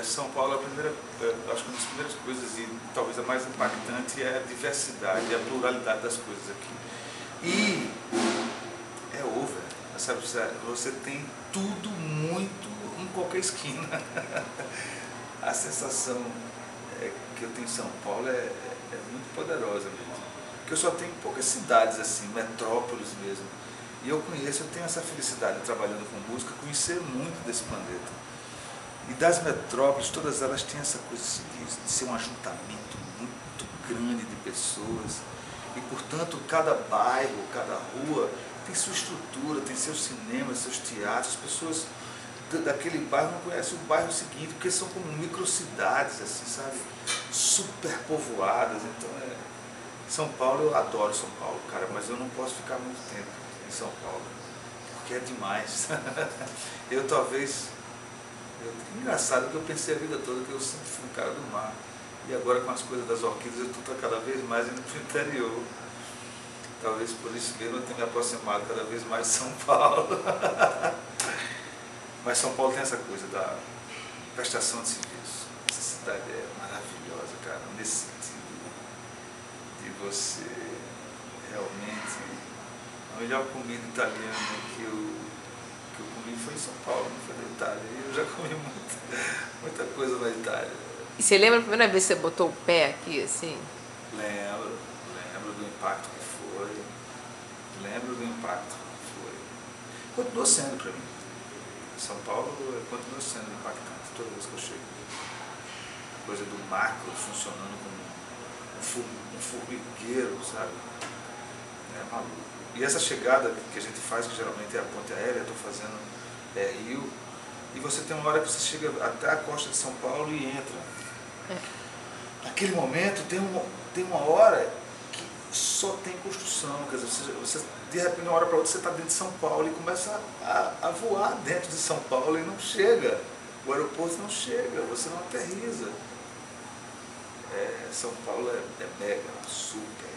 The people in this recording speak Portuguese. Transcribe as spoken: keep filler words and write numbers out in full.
São Paulo, a primeira, acho que uma das primeiras coisas, e talvez a mais impactante, é a diversidade, a pluralidade das coisas aqui. E é over, sabe? Você tem tudo muito em qualquer esquina. A sensação que eu tenho em São Paulo é, é muito poderosa mesmo. Porque eu só tenho poucas cidades assim, metrópoles mesmo. E eu conheço, eu tenho essa felicidade trabalhando com música, conhecer muito desse planeta. E das metrópoles, todas elas têm essa coisa de, de ser um ajuntamento muito grande de pessoas. E, portanto, cada bairro, cada rua tem sua estrutura, tem seus cinemas, seus teatros. As pessoas daquele bairro não conhecem o bairro seguinte, porque são como microcidades, assim, sabe? Super povoadas. Então, é... São Paulo, eu adoro São Paulo, cara, mas eu não posso ficar muito tempo em São Paulo, porque é demais. Eu talvez... Eu, engraçado que eu pensei a vida toda que eu sempre fui um cara do mar. E agora com as coisas das orquídeas eu estou cada vez mais indo para o interior. Talvez por isso mesmo eu tenha me aproximado cada vez mais de São Paulo. Mas São Paulo tem essa coisa da prestação de serviço. Essa cidade é maravilhosa, cara, nesse sentido de você realmente... A melhor comida italiana que eu, que eu comi foi em São Paulo, não foi na Itália. E eu já comi muita, muita coisa na Itália. E você lembra a primeira vez que você botou o pé aqui, assim? Lembro, lembro do impacto que foi. Lembro do impacto que foi. Continua sendo para mim. São Paulo continua sendo impactante toda vez que eu chego. A coisa do macro funcionando como um formigueiro, sabe? É maluco. E essa chegada que a gente faz, que geralmente é a ponte aérea, estou fazendo é, Rio, e você tem uma hora que você chega até a costa de São Paulo e entra. É. Naquele momento tem uma, tem uma hora que só tem construção, quer dizer, você, você, de repente, de uma hora para outra você está dentro de São Paulo e começa a, a voar dentro de São Paulo e não chega. O aeroporto não chega, você não aterriza. É, São Paulo é, é mega, super.